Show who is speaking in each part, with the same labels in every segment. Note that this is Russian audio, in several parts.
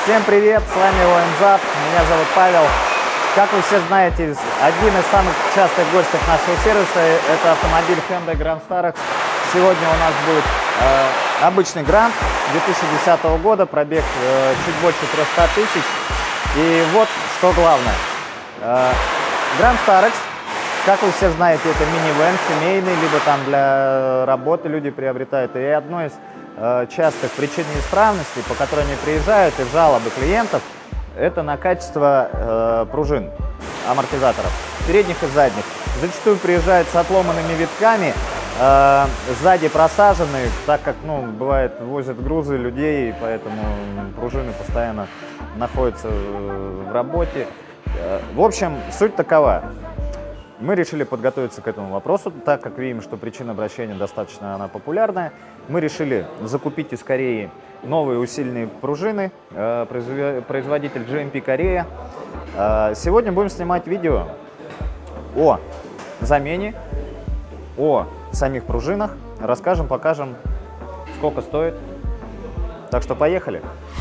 Speaker 1: Всем привет, с вами ОМЗАП, меня зовут Павел. Как вы все знаете, один из самых частых гостей нашего сервиса – это автомобиль Hyundai Grand Starex. Сегодня у нас будет обычный Grand 2010 года, пробег чуть больше 300 тысяч. И вот что главное. Grand Starex, как вы все знаете, это минивэн семейный, либо там для работы люди приобретают. И одно из частых причин неисправностей, по которой они приезжают, и жалобы клиентов, это на качество пружин, амортизаторов, передних и задних. Зачастую приезжают с отломанными витками, сзади просаженные, так как, бывает, возят грузы людей, поэтому пружины постоянно находятся в работе. В общем, суть такова. Мы решили подготовиться к этому вопросу, так как видим, что причина обращения достаточно она популярная. Мы решили закупить из Кореи новые усиленные пружины, производитель GMP Корея. Сегодня будем снимать видео о замене, о самих пружинах, расскажем, покажем, сколько стоит. Так что поехали.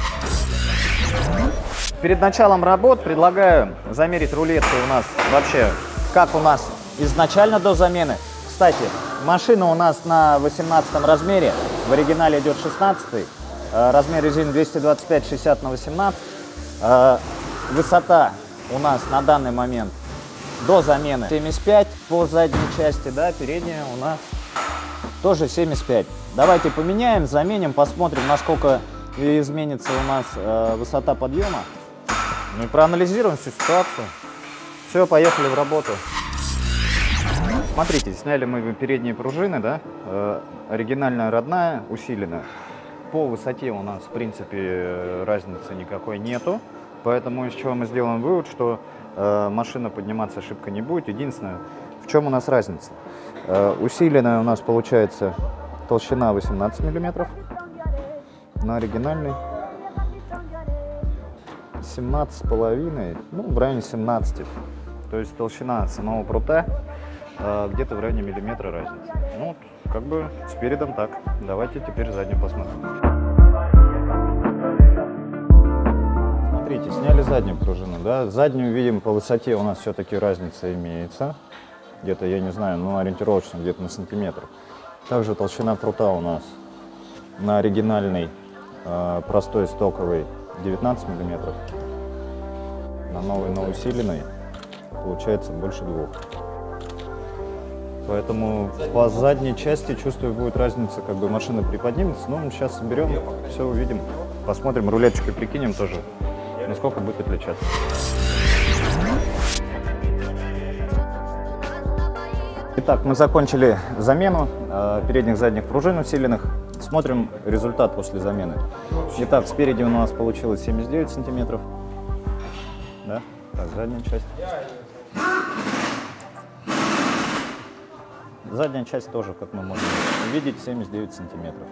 Speaker 1: Перед началом работ предлагаю замерить рулетку у нас вообще, как у нас изначально до замены. Кстати, машина у нас на 18 размере, в оригинале идет 16, размер резины 225/60 на 18. Высота у нас на данный момент до замены 75 по задней части, да, передняя у нас тоже 75. Давайте поменяем, заменим, посмотрим, насколько изменится у нас высота подъема. Ну и проанализируем всю ситуацию. Все, поехали в работу. Смотрите, сняли мы передние пружины, да, оригинальная родная, усиленная. По высоте у нас, в принципе, разницы никакой нету, поэтому из чего мы сделаем вывод, что машина подниматься ошибка не будет. Единственное, в чем у нас разница. Усиленная у нас получается толщина 18 мм, на оригинальной 17,5, в районе 17. То есть толщина самого прута где-то в районе миллиметра разницы. Как бы с передом так. Давайте теперь заднюю посмотрим. Смотрите, сняли заднюю пружину, да. Заднюю видим по высоте у нас все-таки разница имеется. Где-то, я не знаю, ориентировочно где-то на сантиметр. Также толщина прута у нас на оригинальной простой стоковой 19 мм. На новой, но усиленной получается больше 2. Поэтому по задней части, чувствую, будет разница, как бы машина приподнимется. Мы сейчас соберем, все увидим, посмотрим, рулеточкой прикинем тоже, насколько будет отличаться. Итак, мы закончили замену передних задних пружин усиленных. Смотрим результат после замены. Итак, спереди у нас получилось 79 сантиметров. Да? Так, задняя часть. Задняя часть тоже, как мы можем видеть, 79 сантиметров.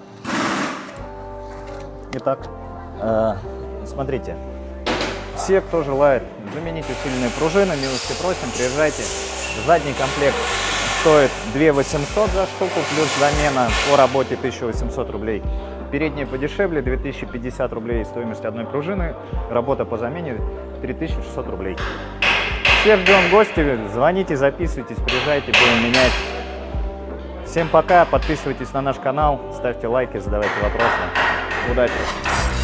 Speaker 1: Итак, смотрите. Все, кто желает заменить усиленные пружины, милости просим, приезжайте. Задний комплект стоит 2800 за штуку, плюс замена по работе 1800 рублей. Передние подешевле, 2050 рублей стоимость одной пружины. Работа по замене 3600 рублей. Всех ждем в гости, звоните, записывайтесь, приезжайте, будем менять. Всем пока, подписывайтесь на наш канал, ставьте лайки, задавайте вопросы. Удачи!